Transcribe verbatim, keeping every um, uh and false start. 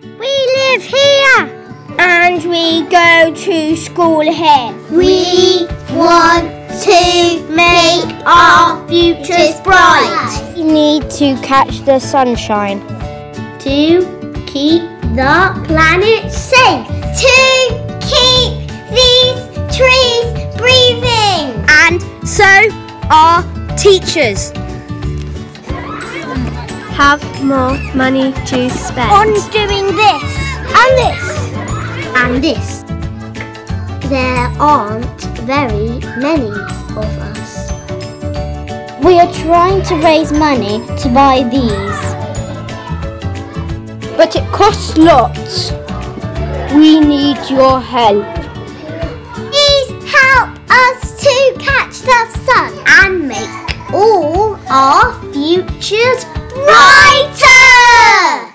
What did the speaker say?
We live here. And we go to school here. We want to make our futures bright. We need to catch the sunshine. To keep the planet safe. To keep these trees breathing. And so are teachers. Have more money to spend. On doing this and this. And this. There aren't very many of us. We are trying to raise money to buy these. But it costs lots. We need your help. Please help us to catch the sun and make all our futures brighter!